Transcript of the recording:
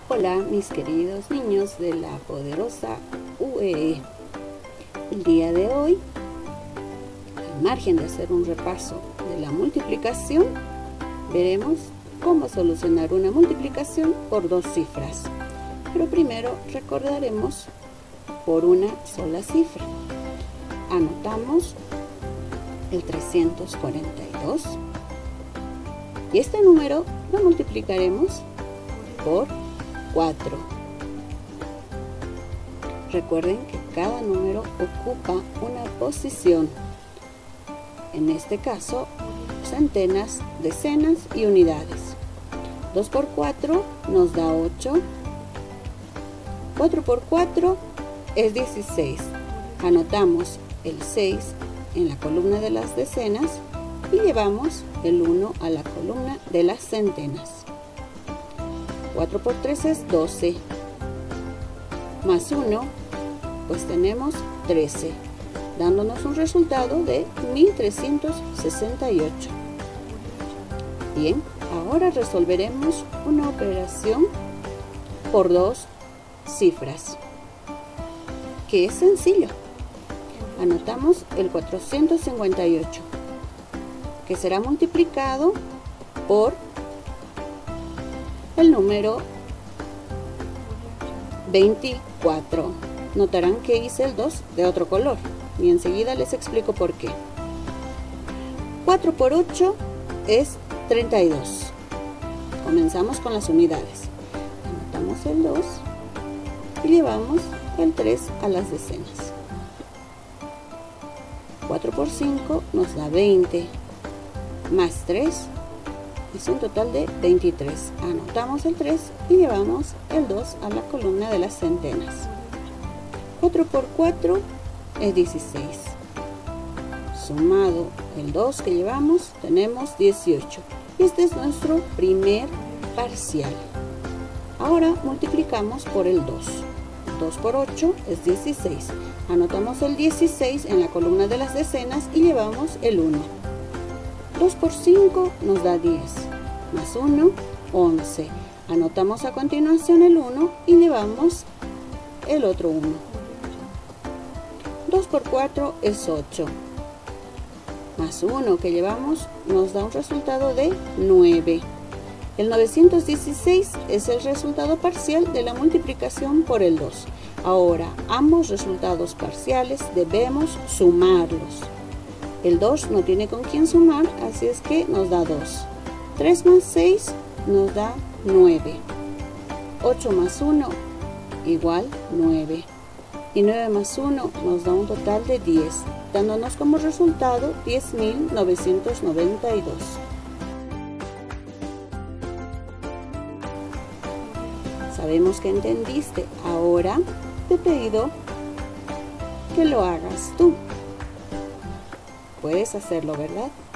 Hola mis queridos niños de la poderosa UEE. El día de hoy, al margen de hacer un repaso de la multiplicación, veremos cómo solucionar una multiplicación por dos cifras. Pero primero recordaremos por una sola cifra. Anotamos el 342 y este número lo multiplicaremos por 4. Recuerden que cada número ocupa una posición. En este caso, centenas, decenas y unidades. 2 por 4 nos da 8. 4 por 4 es 16. Anotamos el 6 en la columna de las decenas y llevamos el 1 a la columna de las centenas. 4 por 3 es 12, más 1, pues tenemos 13, dándonos un resultado de 1368. Bien, ahora resolveremos una operación por dos cifras, que es sencillo. Anotamos el 458, que será multiplicado por el número 24. Notarán que hice el 2 de otro color y enseguida les explico por qué. 4 por 8 es 32. Comenzamos con las unidades. Anotamos el 2 y llevamos el 3 a las decenas. 4 por 5 nos da 20, más 3 es un total de 23. Anotamos el 3 y llevamos el 2 a la columna de las centenas. 4 por 4 es 16. Sumado el 2 que llevamos, tenemos 18. Y este es nuestro primer parcial. Ahora multiplicamos por el 2. 2 por 8 es 16. Anotamos el 16 en la columna de las decenas y llevamos el 1. 2 por 5 nos da 10, más 1, 11. Anotamos a continuación el 1 y llevamos el otro 1. 2 por 4 es 8, más 1 que llevamos nos da un resultado de 9. El 916 es el resultado parcial de la multiplicación por el 2. Ahora, ambos resultados parciales debemos sumarlos. El 2 no tiene con quién sumar, así es que nos da 2. 3 más 6 nos da 9. 8 más 1 igual 9. Y 9 más 1 nos da un total de 10, dándonos como resultado 10.992. Sabemos que entendiste. Ahora te he pedido que lo hagas tú. Puedes hacerlo, ¿verdad?